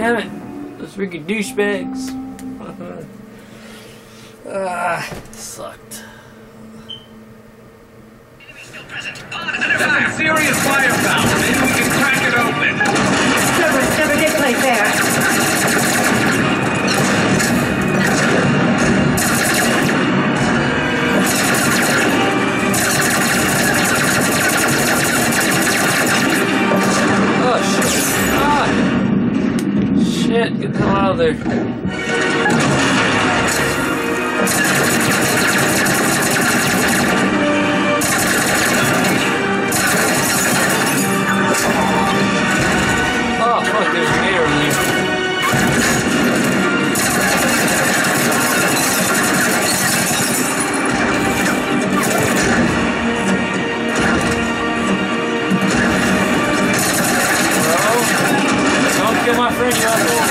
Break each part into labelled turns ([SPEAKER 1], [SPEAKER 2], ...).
[SPEAKER 1] Damn it. Those freaking douchebags. Sucked.
[SPEAKER 2] That's a serious firepower. Maybe we can crack it open.
[SPEAKER 3] Servers never did play fair.
[SPEAKER 1] Oh shit. Ah! Shit, get the hell out of there. Oh fuck, there's a grenade over there. Don't kill my friend, you asshole.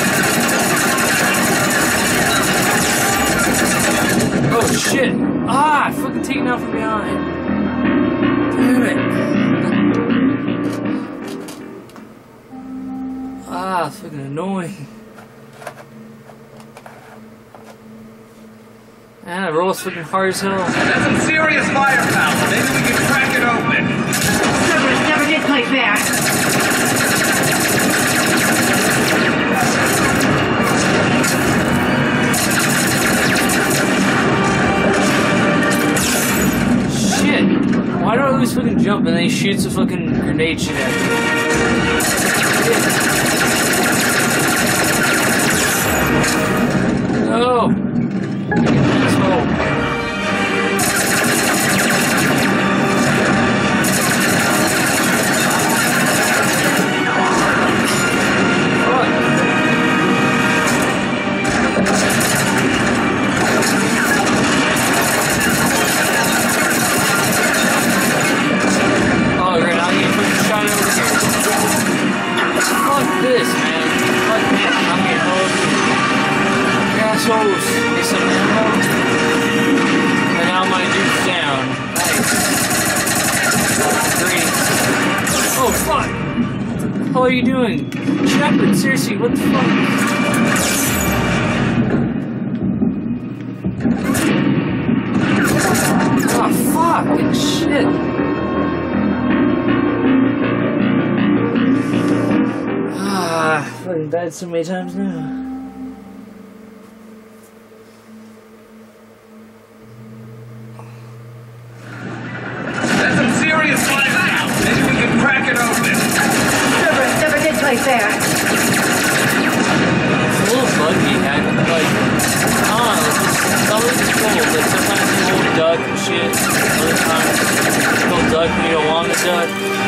[SPEAKER 1] Oh shit! Ah, fucking taken out from behind. Damn it. Ah, it's fucking annoying. Man, I roll fucking hard as hell.
[SPEAKER 2] That's some serious firepower. Maybe we can crack it open.
[SPEAKER 3] Servers never did play fair.
[SPEAKER 1] Shit! Why do I always fucking jump and then he shoots a fucking grenade shit at me? No! Asshole. Oh, great, I'll get fucking shot over here. Fuck this, man. Fuck this. I'm getting hosed. Assholes. Get some ammo. And now my dude's down. Nice. Great. Oh, fuck. What the hell are you doing? Shepard, seriously, what the fuck? Oh, fucking shit. I've fucking died so many times now.
[SPEAKER 2] That's some serious firepower. Maybe we can crack it open.
[SPEAKER 3] Servers never did play fair.
[SPEAKER 1] It's a little buggy, like, I don't know, it's always cool, like sometimes you won't duck and shit, other times you'll duck when you don't want to duck.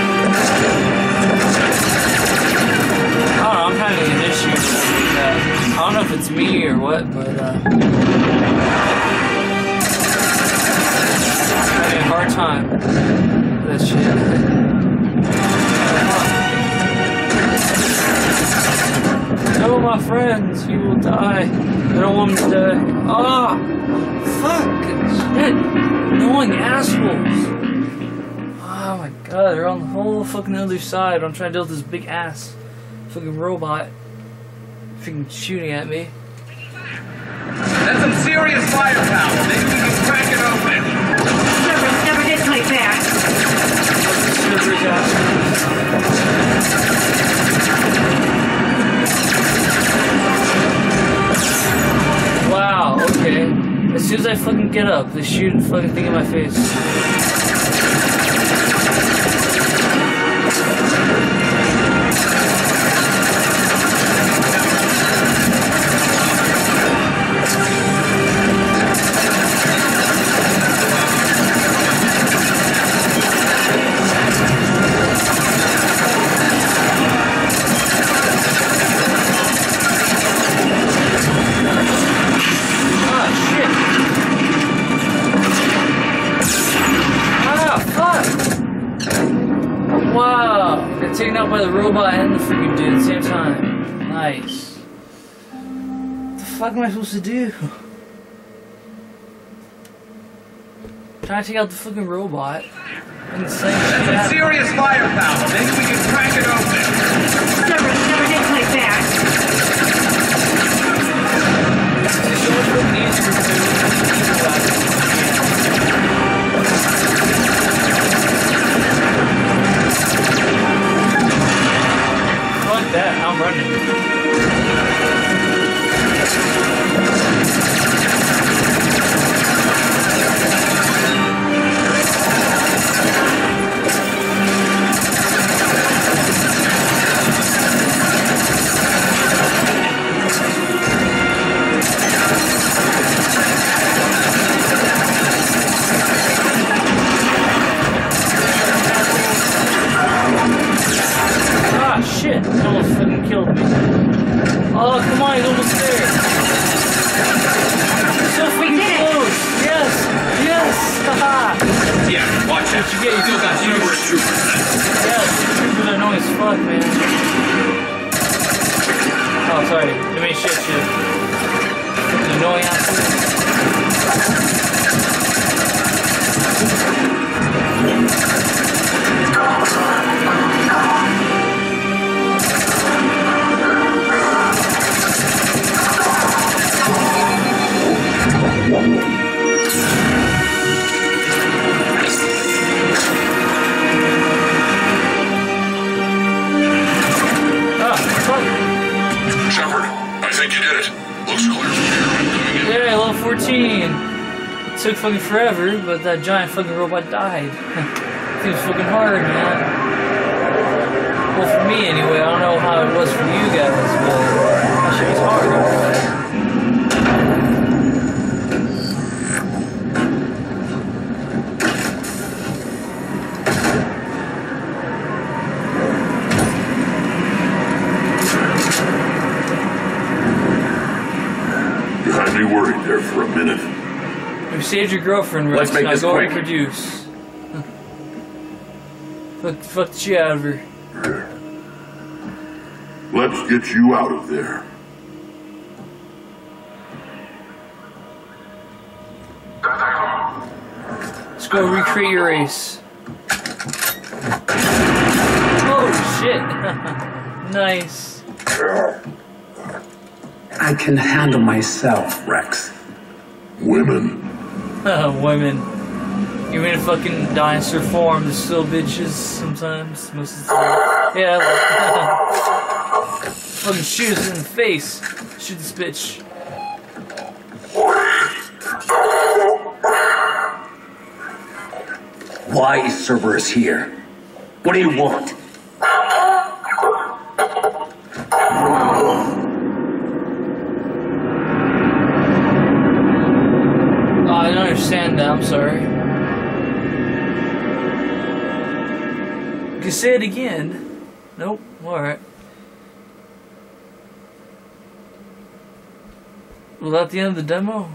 [SPEAKER 1] I don't know, I'm having an issue with that. I don't know if it's me or what, but I'm having a hard time with that shit. No, my friends, you will die. I don't want me to die. Ah! Fucking shit! Annoying assholes! Oh my god, they're on the whole fucking other side. I'm trying to deal with this big ass fucking robot freaking shooting at me.
[SPEAKER 2] That's some serious firepower. Maybe we can crack it open.
[SPEAKER 3] Servers never did play fair.
[SPEAKER 1] Wow, okay. As soon as I fucking get up, they shoot a fucking thing in my face. Taken out by the robot and the freaking dude at the same time. Nice. What the fuck am I supposed to do? Trying to take out the fucking robot. And
[SPEAKER 2] That's some serious firepower. Maybe we can crack it open.
[SPEAKER 3] Servers never did play fair.
[SPEAKER 1] I'm running. Shit, he almost fucking killed me. Oh, come on, he's almost there. So fucking close. Yes, yes, haha.
[SPEAKER 2] Yeah, watch out.
[SPEAKER 1] You get, you
[SPEAKER 2] still got numerous troopers.
[SPEAKER 1] Yes, troopers are annoying as fuck, man. Oh, sorry, let me shit. Fucking annoying ass.
[SPEAKER 4] Shepard, I think you did it. Looks clear from here. I'm coming in.
[SPEAKER 1] Yeah, level 14. It took fucking forever, but that giant fucking robot died. It was fucking hard, man. Well, for me anyway. I don't know how it was for you guys, but that shit was hard.
[SPEAKER 4] You had me worried there for a minute.
[SPEAKER 1] We saved your girlfriend, Rex.
[SPEAKER 4] Let's make
[SPEAKER 1] now
[SPEAKER 4] this
[SPEAKER 1] go
[SPEAKER 4] quick.
[SPEAKER 1] reproduce. Fuck the shit out of her.
[SPEAKER 4] Let's get you out of there.
[SPEAKER 1] Let's go recreate your race. Oh shit! Nice.
[SPEAKER 5] I can handle myself, Rex.
[SPEAKER 4] Women.
[SPEAKER 1] Women. Even in fucking dinosaur form, they're still bitches sometimes. Most of the time. Yeah. Fucking shoot us in the face. Shoot this bitch.
[SPEAKER 5] Why is Cerberus here? What do you want?
[SPEAKER 1] Oh, I don't understand that. I'm sorry. You can say it again. Nope. Alright. Was that the end of the demo?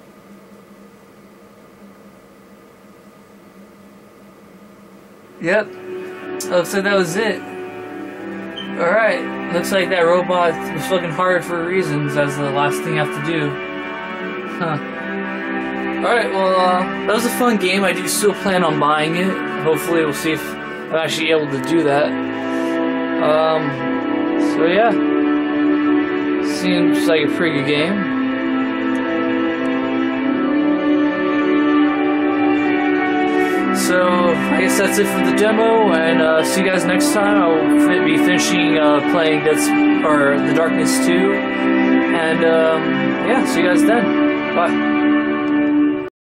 [SPEAKER 1] Yep. Looks like that was it. Alright. Looks like that robot was fucking hard for reasons. That's the last thing I have to do. Huh. Alright, well, that was a fun game. I do still plan on buying it. Hopefully we'll see if I'm actually able to do that. So yeah. Seems like a pretty good game. So, I guess that's it for the demo, and see you guys next time. I'll be finishing playing The Darkness 2, and yeah, see you guys then. Bye.